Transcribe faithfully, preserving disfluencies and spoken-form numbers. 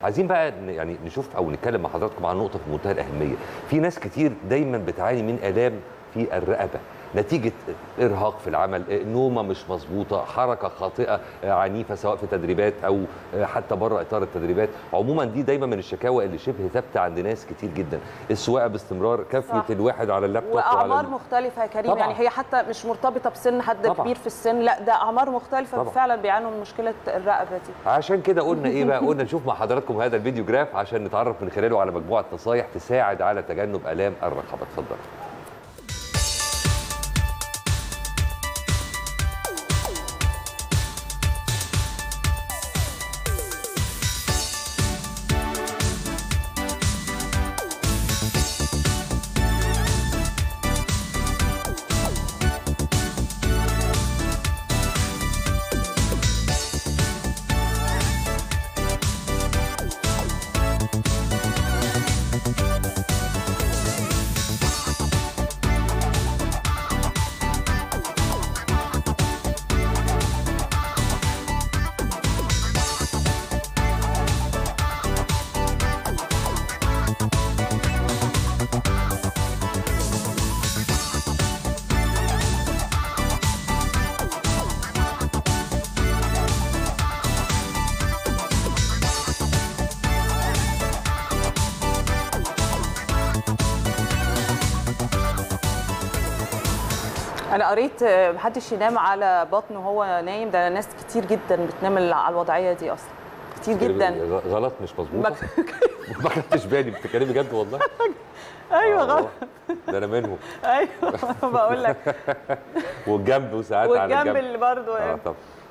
عايزين بقى يعني نشوف او نتكلم مع حضراتكم عن نقطه في منتهى الاهميه. في ناس كتير دايما بتعاني من الام في الرقبه نتيجه ارهاق في العمل، نومه مش مظبوطه، حركه خاطئه عنيفه سواء في تدريبات او حتى بره اطار التدريبات. عموما دي دايما من الشكاوى اللي شبه ثابته عند ناس كتير جدا. السواقه باستمرار، كافيه الواحد على اللابتوب واعمار مختلفه يا كريم. طبعا. يعني هي حتى مش مرتبطه بسن حد طبعا. كبير في السن، لا ده اعمار مختلفه طبعا. فعلا بيعانوا من مشكله الرقبه دي. عشان كده قلنا ايه بقى، قلنا نشوف مع حضراتكم هذا الفيديو جراف عشان نتعرف من خلاله على مجموعه نصايح تساعد على تجنب الام الرقبه. اتفضل. أنا قريت محدش ينام على بطنه وهو نايم، ده ناس كتير جدا بتنام على الوضعية دي أصلا، كتير جدا. غلط مش مظبوطة؟ ما خدتش بالي، بتتكلمي جد والله؟ أيوه غلط. ده أنا منهم. أيوه بقول لك. والجنب وساعات على الجنب. والجنب اللي برضه. اه طب